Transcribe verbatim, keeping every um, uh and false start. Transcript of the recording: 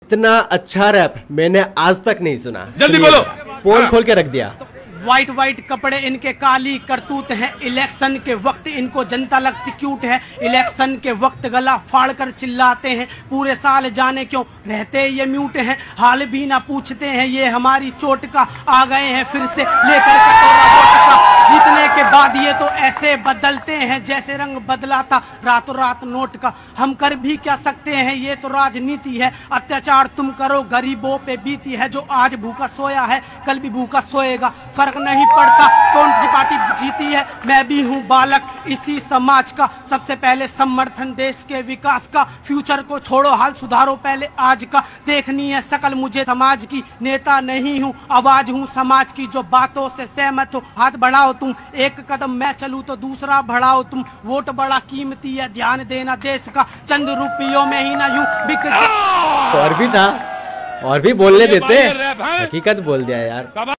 इतना अच्छा रैप मैंने आज तक नहीं सुना। जल्दी बोलो। पोल खोल के रख दिया। वाइट वाइट कपड़े इनके काली करतूत हैं, इलेक्शन के वक्त इनको जनता लगती क्यूट है, इलेक्शन के वक्त गला फाड़ कर चिल्लाते हैं, पूरे साल जाने क्यों रहते ये म्यूट हैं, हाल भी ना पूछते हैं ये हमारी चोट का, आ गए हैं फिर से लेकर कटोरा वोट का, जीतने के बाद ये तो ऐसे बदलते हैं जैसे रंग बदला था रातों रात नोट का, हम कर भी क्या सकते हैं ये तो राजनीति है, अत्याचार तुम करो गरीबों पे बीती है, जो आज भूखा सोया है कल भी भूखा सोएगा, फर्क नहीं पड़ता कौन सी पार्टी जीती है, मैं भी हूँ बालक इसी समाज का, सबसे पहले समर्थन देश के विकास का, फ्यूचर को छोड़ो हाल सुधारो पहले आज का, देखनी है शकल मुझे समाज की, नेता नहीं हूँ आवाज हूँ समाज की, जो बातों से सहमत हो हाथ बढ़ाओ तुम, एक कदम मैं चलूँ तो दूसरा बढ़ाओ तुम, वोट बड़ा कीमती है ध्यान देना देश का, चंद रुपयों में ही ना यूं बिक जा। और भी था और भी बोलने देते, हकीकत बोल दिया यार।